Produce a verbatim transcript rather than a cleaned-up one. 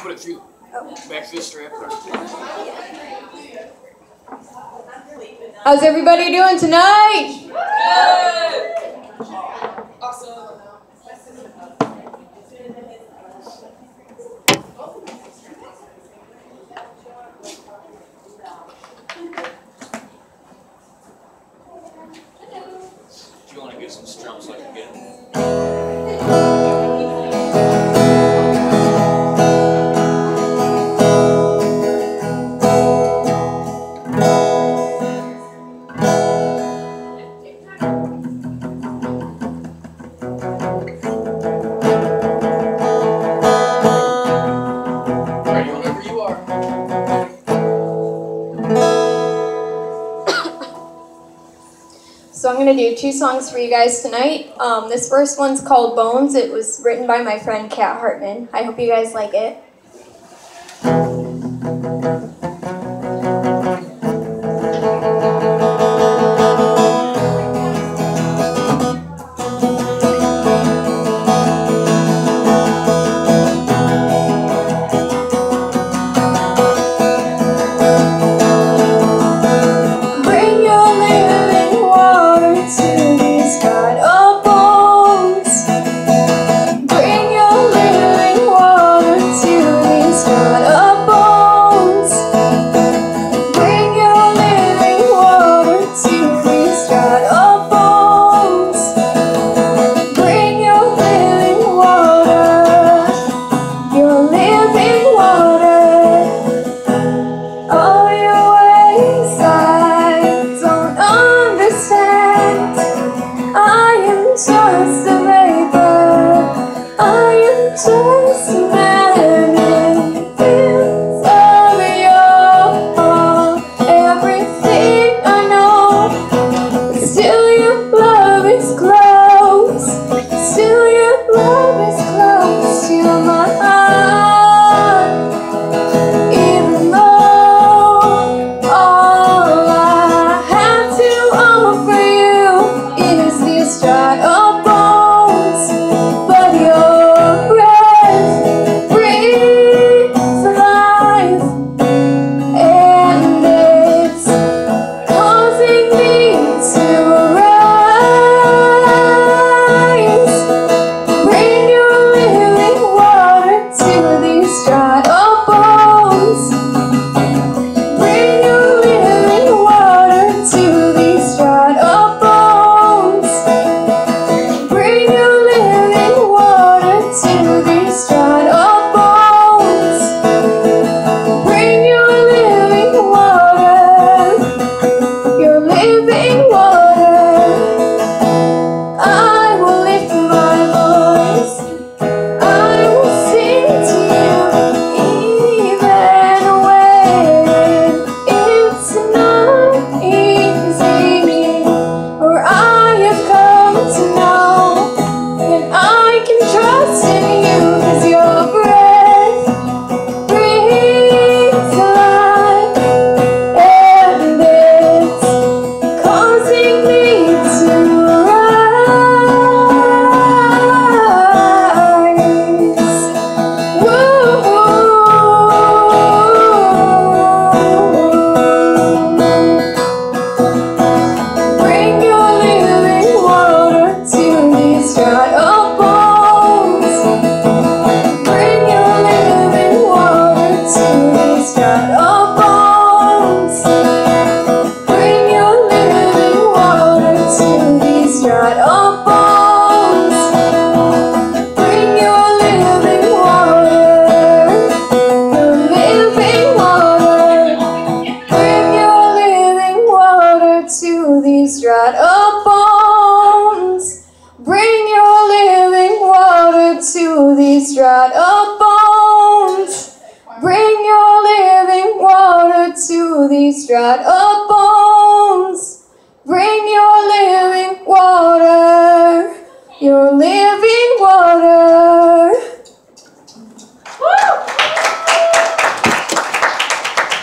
put it through. Back through the strap there. How's everybody doing tonight? Good. Awesome. Do you want to get some strums so I can get it? So I'm going to do two songs for you guys tonight. Um, this first one's called Bones. It was written by my friend Kat Hartman. I hope you guys like it. Dried up bones, bring your living water, your living